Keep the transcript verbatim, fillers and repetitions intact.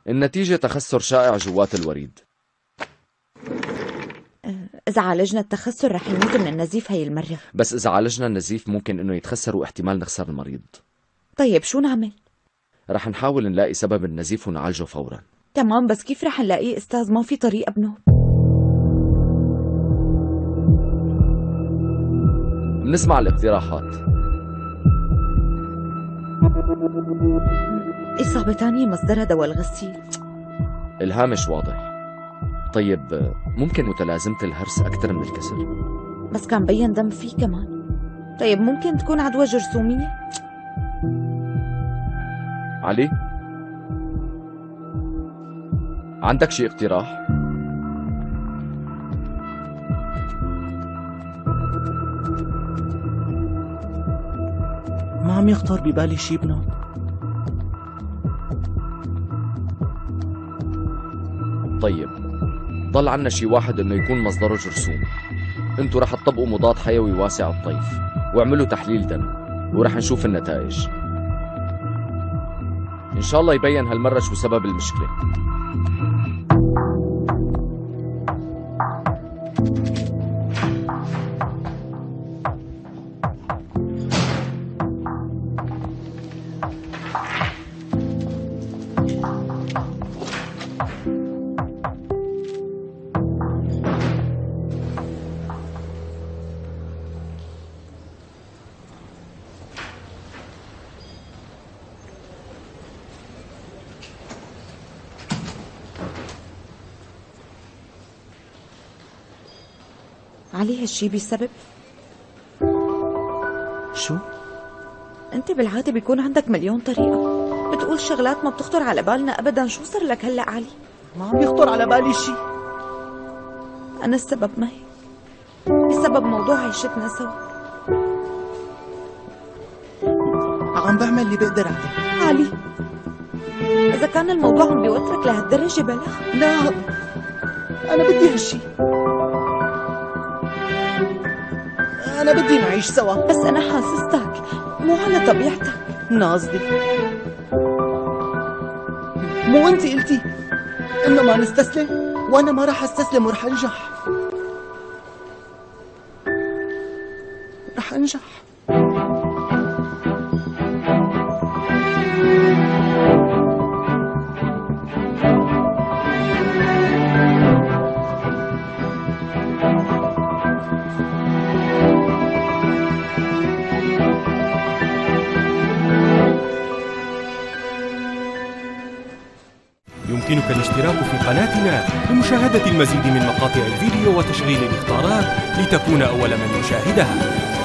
النتيجة تخثر شائع جوات الوريد. إذا عالجنا التخثر رح يموت من النزيف هي المرة. بس إذا عالجنا النزيف ممكن إنه يتخثر واحتمال نخسر المريض. طيب شو نعمل؟ رح نحاول نلاقي سبب النزيف ونعالجه فورا. تمام، بس كيف رح نلاقيه أستاذ؟ ما في طريقة بنوب. بنسمع الاقتراحات. إصابة تانية مصدرها دواء الغسيل. الهامش واضح. طيب ممكن متلازمة الهرس أكثر من الكسر؟ بس كان بين دم فيه كمان. طيب ممكن تكون عدوى جرثومية؟ علي، عندك شي اقتراح؟ ما عم يخطر ببالي شي ابنه. طيب ضل عنا شي واحد انه يكون مصدره جرثوم. انتو رح تطبقوا مضاد حيوي واسع الطيف واعملوا تحليل دم ورح نشوف النتائج. ان شاء الله يبين هالمرة شو سبب المشكلة. علي هالشي بسبب شو؟ انت بالعادة بيكون عندك مليون طريقة، بتقول شغلات ما بتخطر على بالنا ابدا. شو صار لك هلأ علي؟ ما عم يخطر على بالي شي. انا السبب، ما هي بسبب موضوع عيشتنا سوا. عم بعمل اللي بقدر عليه. علي اذا كان الموضوع عم بيوترك لهالدرجة بلا. لا انا بدي هالشي، أنا بدي نعيش سوا. بس أنا حاسستك مو على طبيعتك. نازلي، مو أنت قلتي إنه ما نستسلم؟ وأنا ما رح أستسلم ورح أنجح. رح أنجح. يمكنك الاشتراك في قناتنا لمشاهدة المزيد من مقاطع الفيديو وتشغيل الإخطارات لتكون أول من يشاهدها.